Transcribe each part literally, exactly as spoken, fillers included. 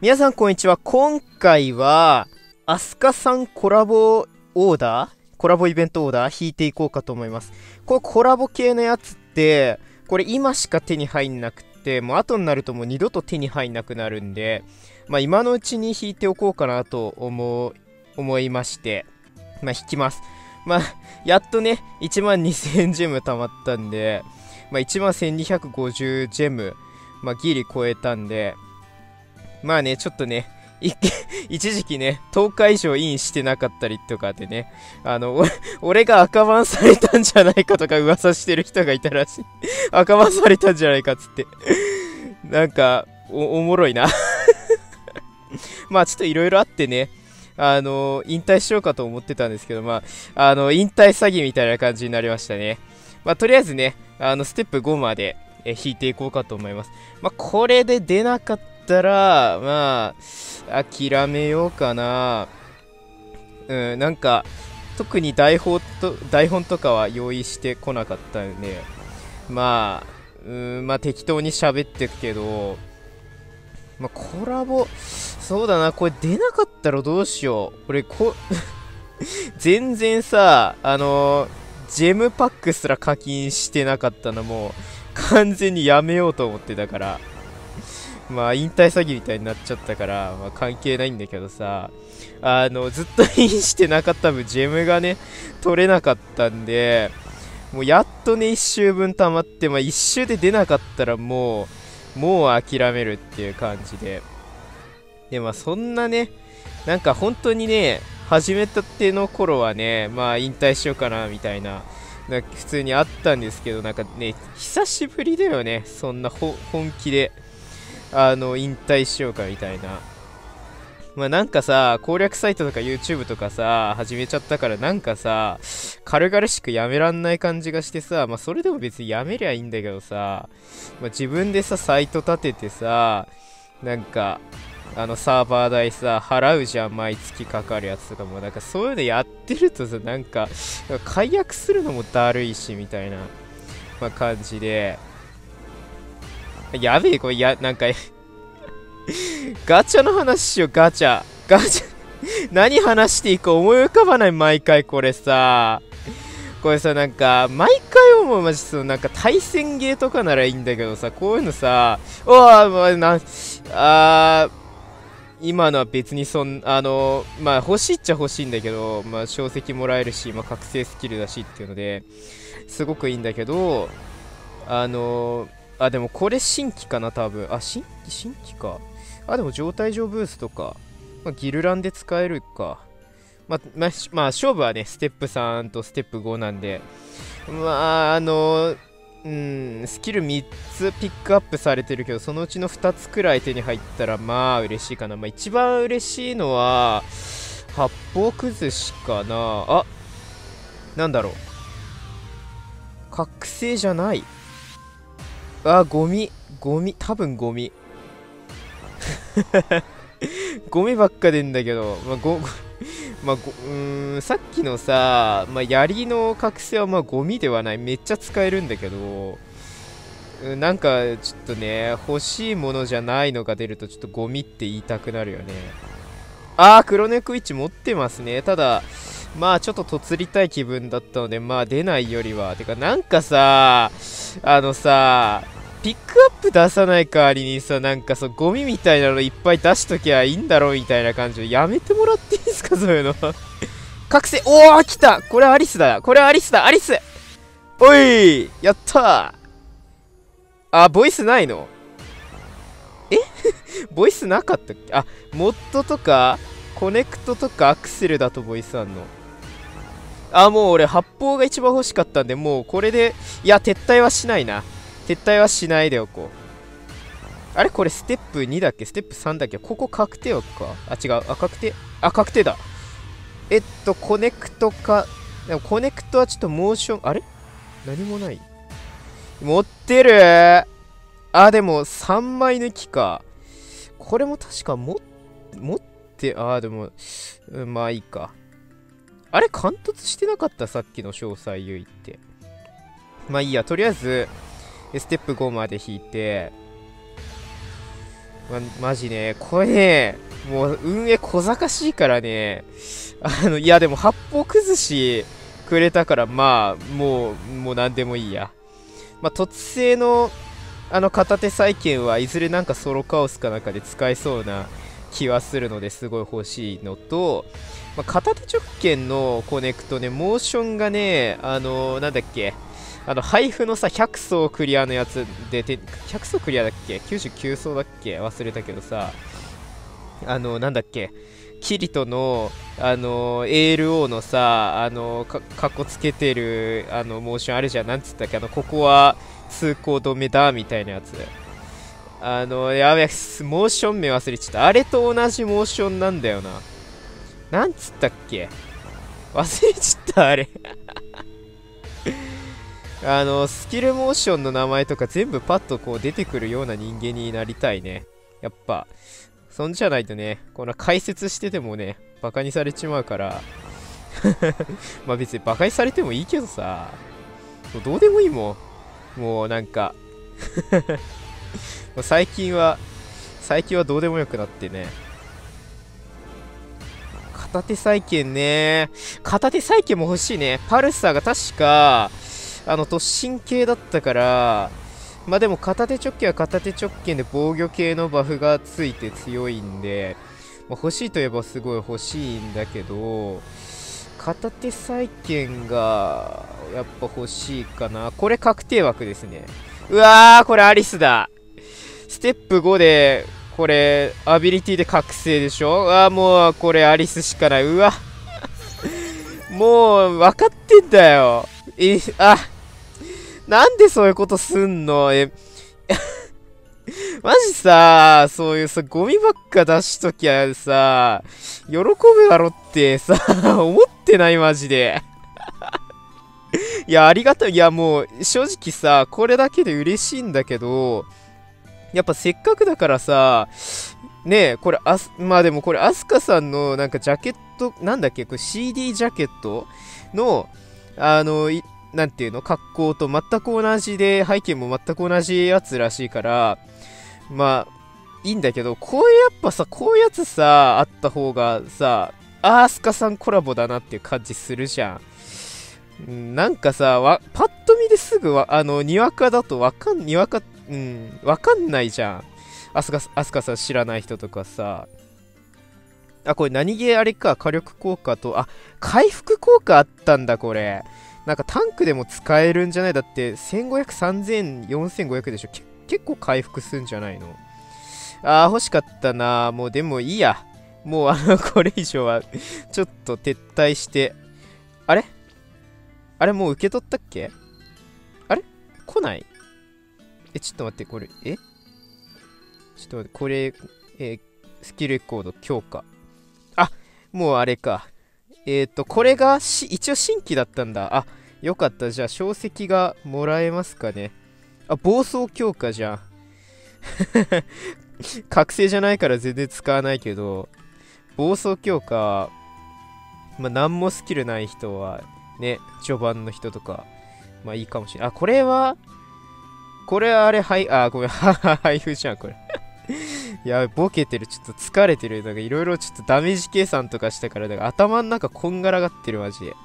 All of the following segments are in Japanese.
皆さんこんにちは。今回はアスカさんコラボオーダーコラボイベントオーダー引いていこうかと思います。これコラボ系のやつってこれ今しか手に入んなくて、もう後になるともう二度と手に入んなくなるんで、まあ今のうちに引いておこうかなと思う思いまして、まあ引きます。まあやっとねいちまんにせんジェム貯まったんで、まあいちまんせんにひゃくごじゅうジェム、まあギリ超えたんで、まあね、ちょっとね、一時期ね、とおか以上インしてなかったりとかでね、あの、俺が赤バンされたんじゃないかとか噂してる人がいたらしい。赤バンされたんじゃないかっつって。なんか、お、おもろいな。まあちょっといろいろあってね、あの、引退しようかと思ってたんですけど、まあ、あの、引退詐欺みたいな感じになりましたね。まあとりあえずね、あの、ステップごまでえ引いていこうかと思います。まあこれで出なかったたらまあ諦めようかな。うん、なんか特に台本と台本とかは用意してこなかったんで、まあうんまあ適当に喋ってくけど、まあコラボそうだな、これ出なかったらどうしよう。俺こ全然さ、あのー、ジェムパックすら課金してなかったのもう完全にやめようと思ってたから、まあ引退詐欺みたいになっちゃったから、まあ、関係ないんだけどさ、あのずっとインしてなかった分ジェムがね取れなかったんで、もうやっとねいっ周分溜まって、まあ、いっ周で出なかったらもうもう諦めるっていう感じで、でまあそんなね、なんか本当にね始めたての頃はね、まあ引退しようかなみたいななんか普通にあったんですけど、なんかね久しぶりだよね、そんな本気であの引退しようかみたいな。まあなんかさ、攻略サイトとか YouTube とかさ始めちゃったから、なんかさ軽々しくやめらんない感じがしてさ、まあそれでも別にやめりゃいいんだけどさ、まあ、自分でさサイト立ててさ、なんかあのサーバー代さ払うじゃん、毎月かかるやつとかも。なんかそういうのやってるとさ、なんか解約するのもだるいしみたいな、まあ、感じで、やべえ、これ、や、なんかガチャの話しよう、ガチャ。ガチャ何話していいか思い浮かばない、毎回これさ。これさ、なんか、毎回思う、マジその、なんか対戦ゲーとかならいいんだけどさ、こういうのさ、おわ、まあ、な、あー、今のは別にそん、あの、まあ、欲しいっちゃ欲しいんだけど、まあ、小石もらえるし、まあ、覚醒スキルだしっていうので、すごくいいんだけど、あのあ、でもこれ新規かな、多分。あ、新規、新規か。あ、でも状態上ブースとか、まあ、ギルランで使えるか。まあ、まあ、まあ、勝負はね、ステップさんとステップごなんで、まあ、あのうん、スキルみっつピックアップされてるけど、そのうちのふたつくらい手に入ったら、まあ、嬉しいかな。まあ、一番嬉しいのは、八方崩しかな。あ、なんだろう。覚醒じゃない。あ、ゴミ。ゴミ。多分ゴミ。ゴミばっかでんだけど、まあ、ご、まあ、ご、うーん、さっきのさ、まあ、槍の覚醒はまあゴミではない。めっちゃ使えるんだけど、うん、なんかちょっとね、欲しいものじゃないのが出るとちょっとゴミって言いたくなるよね。あー、黒猫位置持ってますね。ただ、まあちょっととつりたい気分だったので、まあ出ないよりは。てかなんかさ、あのさ、ピックアップ出さない代わりにさ、なんかそう、ゴミみたいなのいっぱい出しときゃいいんだろうみたいな感じで、やめてもらっていいですか、そういうの。覚醒、おー、来た、これアリスだ、これアリスだ、アリス、おい、やったー。あ、ボイスないの？えボイスなかったっけ？あ、モッドとか、コネクトとかアクセルだとボイスあんの？あ、もう俺発砲が一番欲しかったんで、もうこれで、いや、撤退はしないな。撤退はしないでおこう。あれこれステップにだっけ？ステップさんだっけ？ここ確定枠か？あ、違う。あ、確定。あ、確定だ。えっと、コネクトか。でもコネクトはちょっとモーション、あれ何もない。持ってるー。あ、でもさんまい抜きか。これも確かも、持って、あ、でも、うん、まあいいか。あれ貫突してなかった？さっきの詳細優位って。まあいいや。とりあえず、ステップごまで引いて、 ま、マジね、これね、もう運営小賢しいからね、あの、いやでも八方崩しくれたから、まあ、もう、もう何でもいいや。まあ、突製の、あの、片手債券はいずれなんかソロカオスかなんかで使えそうな気はするのですごい欲しいのと、まあ、片手直剣のコネクトね、モーションがね、あのー、なんだっけ、あの、配布のさ、ひゃく層クリアのやつで、ひゃく層クリアだっけ ?きゅうじゅうきゅう 層だっけ忘れたけどさ、あのー、なんだっけ、キリトの、あのー、エールオー のさ、あのー、か、かっこつけてる、あの、モーションあるじゃん、なんつったっけ、あの、ここは通行止めだ、みたいなやつ。あのー、やべえ、モーション名忘れちゃった。あれと同じモーションなんだよな。なんつったっけ忘れちゃった、あれ。あの、スキルモーションの名前とか全部パッとこう出てくるような人間になりたいね。やっぱ、そんじゃないとね、この解説しててもね、バカにされちまうから。まあ別にバカにされてもいいけどさ、もうどうでもいいもん。もうなんかもう最近は、最近はどうでもよくなってね。片手債券ね。片手債券も欲しいね。パルサーが確か、あの、突進系だったから、まあでも片手直剣は片手直剣で防御系のバフがついて強いんで、まあ、欲しいといえばすごい欲しいんだけど、片手債券がやっぱ欲しいかな。これ確定枠ですね。うわー、これアリスだ。ステップごで、これ、アビリティで覚醒でしょ。ああ、もう、これアリスしかない。うわ。もう、分かってんだよ。え、あ、なんでそういうことすんのえ、マジさ、そういうさ、ゴミばっか出しときゃさ、喜ぶだろってさ、思ってないマジで。いや、ありがたい。いや、もう、正直さ、これだけで嬉しいんだけど、やっぱせっかくだからさ、ねえ、これ、あす、まあでもこれ、アスカさんのなんかジャケット、なんだっけ、これ シーディー ジャケットの、あの、いなんていうの、格好と全く同じで、背景も全く同じやつらしいから、まあ、いいんだけど、こういうやっぱさ、こういうやつさ、あった方がさ、アースカさんコラボだなっていう感じするじゃん。んなんかさ、わパッと見ですぐわ、あの、にわかだとわかん、にわか、うん、わかんないじゃん。アスカ、アスカさん知らない人とかさ。あ、これ何気あれか、火力効果と、あ、回復効果あったんだ、これ。なんかタンクでも使えるんじゃないだって、せんごひゃく、さんぜん、よんせんごひゃくでしょ。け結構回復すんじゃないの。あー、欲しかったな。もうでもいいや。もうあの、これ以上はちょっと撤退して。あれあれもう受け取ったっけあれ来ないえ、ちょっと待って、これ、えちょっと待って、これ、えースキルレコード強化。あ、もうあれか。えっ、ー、と、これがし、一応新規だったんだ。あ、よかった。じゃあ、小石がもらえますかね。あ、暴走強化じゃん。覚醒じゃないから全然使わないけど、暴走強化、まあ、何もスキルない人は、ね、序盤の人とか、まあいいかもしれない。あ、これは、これはあれ、はい、あ、ごめん、配布じゃん、これ。いや、ボケてる。ちょっと疲れてる。なんかいろいろちょっとダメージ計算とかしたから、だから頭の中こんがらがってる、マジで。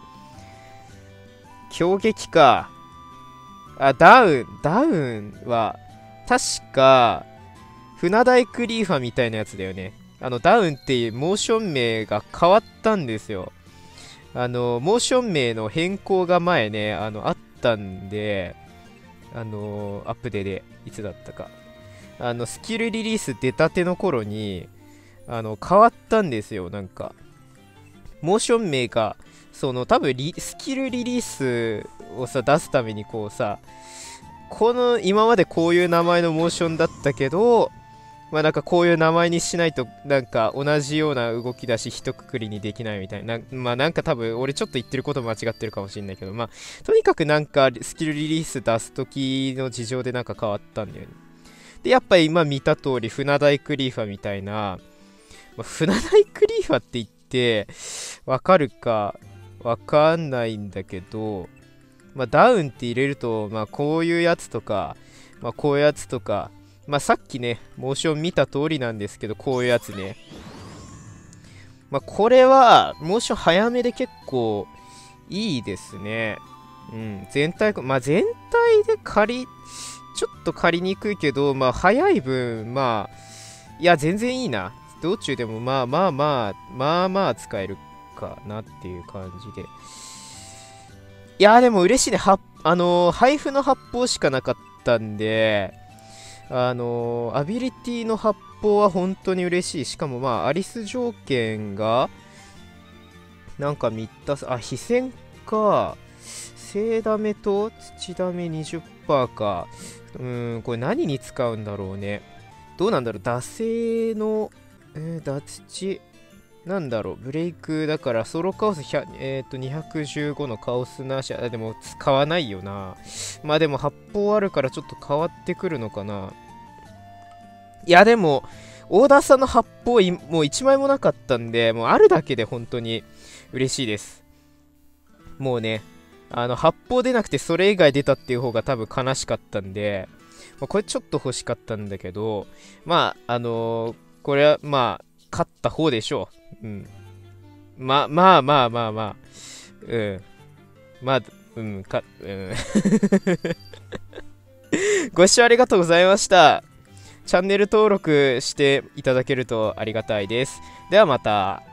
強撃か。あ、ダウン、ダウンは、確か、船大クリーファみたいなやつだよね。あの、ダウンっていうモーション名が変わったんですよ。あの、モーション名の変更が前ね、あの、あったんで、あの、アップデで、いつだったか。あの、スキルリリース出たての頃に、あの、変わったんですよ、なんか。モーション名が、その、多分リ、スキルリリースをさ、出すためにこうさ、この、今までこういう名前のモーションだったけど、まあなんかこういう名前にしないと、なんか同じような動きだし、一括りにできないみたいな。なまあなんか多分、俺ちょっと言ってること間違ってるかもしれないけど、まあ、とにかくなんか、スキルリリース出す時の事情でなんか変わったんだよね。で、やっぱり今見た通り、船大クリーファみたいな、まあ、船大クリーファって言って、わかるか、わかんないんだけど、まあ、ダウンって入れると、まあ、こういうやつとか、まあ、こういうやつとか、 まあさっきね、モーション見た通りなんですけど、こういうやつね。まあこれは、モーション早めで結構いいですね。うん、全体、まあ全体で借り、ちょっと借りにくいけど、まあ早い分、まあ、いや全然いいな。道中でもまあまあまあ、まあまあ使えるかなっていう感じで。いやでも嬉しいね。は、あのー配布の発砲しかなかったんで、あのーアビリティの発砲は本当に嬉しい。しかもまあ、アリス条件が、なんかみったす、あ、非戦か。精ダメと土ダメ にじゅっパーセント か。うーん、これ何に使うんだろうね。どうなんだろう。惰性の、えー、脱土。なんだろう。ブレイクだから、ソロカオスひゃく、えー、とにひゃくじゅうごのカオスなし。あ、でも使わないよな。まあでも発砲あるからちょっと変わってくるのかな。いやでも、オーダーさんの発砲いもういちまいもなかったんで、もうあるだけで本当に嬉しいです。もうね、あの、発砲出なくてそれ以外出たっていう方が多分悲しかったんで、まあ、これちょっと欲しかったんだけど、まあ、あのーこれはまあ、勝った方でしょう。うん。まあまあまあまあまあ、うん。まあ、うん、か、うん。ご視聴ありがとうございました。チャンネル登録していただけるとありがたいです。ではまた。